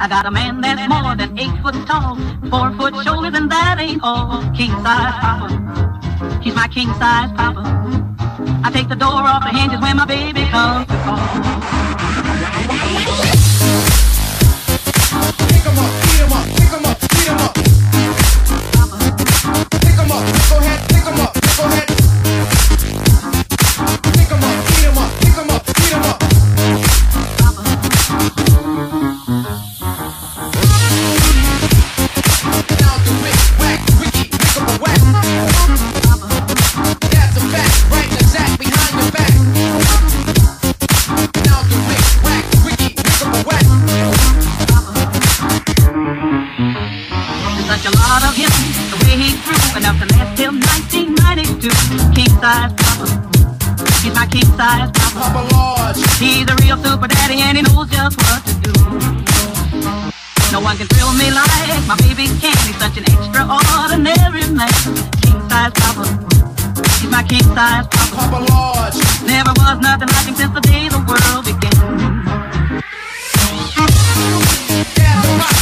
I got a man that's more than 8 foot tall, 4 foot shoulders, and that ain't all. King size papa, he's my king size papa. I take the door off the hinges when my baby comes to call. Pick 'em up, beat 'em up, pick 'em up, beat 'em up. Pick 'em up, go ahead, pick 'em up, go ahead. Pick 'em up, beat 'em up, pick 'em up, beat 'em up. Now the wick, whack, wicky, pick 'em a whack. That's a fact, right in the sack behind your back. Now the wick, whack, wicky, pick 'em a whack. Such a lot of him, the way he grew, enough to last till 1992. King size papa, he's my king size papa. Papa Large, He's a real super daddy and he knows just what to do. No one can thrill me like my baby can. He's such an extraordinary man. King size papa, he's my king size papa. Papa Large. Never was nothing like him since the day the world began. Yeah, the rock.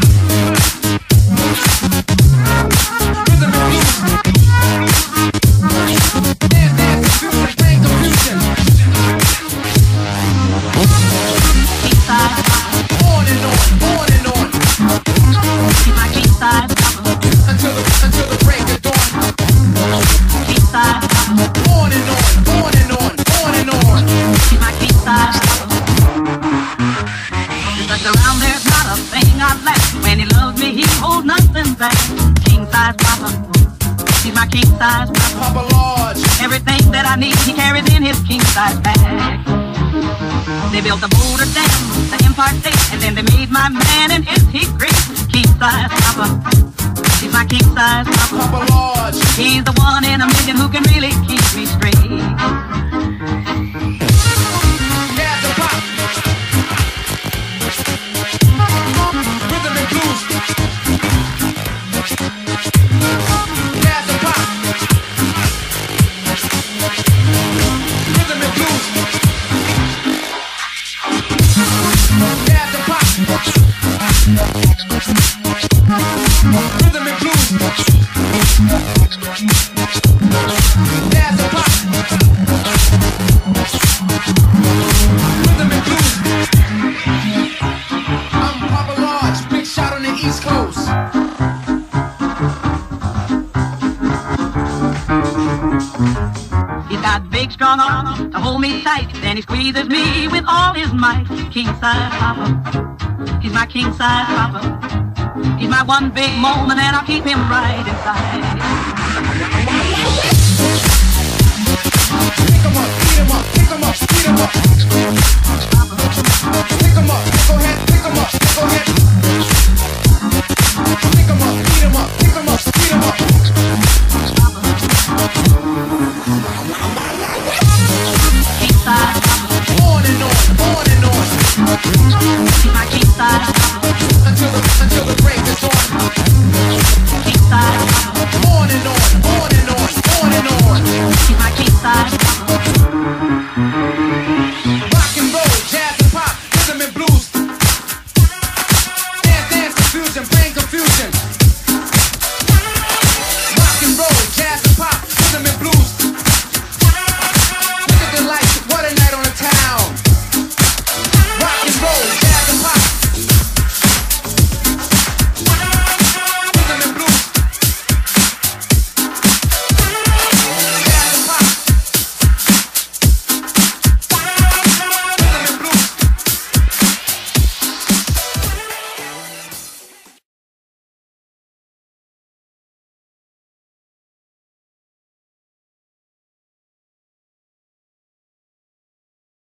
Rhythm and blues. Dance, dance, confusion, bring confusion. King size papa, On and on, on and on. he's my king size papa. Until the break of dawn. King size papa, On and on, on and on, on and on. he's my king size papa. Just around there's not a thing I lack. When he loves me, he holds nothing back. King size papa, he's my king size papa. Papa Large. Everything that I need, he carries in his king size bag. They built the Boulder Dam, the Empire State, and then they made my man, and is he great? King size papa, he's my king size papa. Papa Large. He's the one in a million who can really keep me straight. Yeah, the pop. Rhythm and blues. Yeah, the pop. Rhythm and blues. Yeah, the pop. Rhythm and blues. Yeah, the pop. Rhythm and blues. I'm Papa Large, big shot on the East Coast. He's got big strong arms to hold me tight, then he squeezes me with all his might. King size papa, he's my king size papa. He's my one big moment and I'll keep him right inside.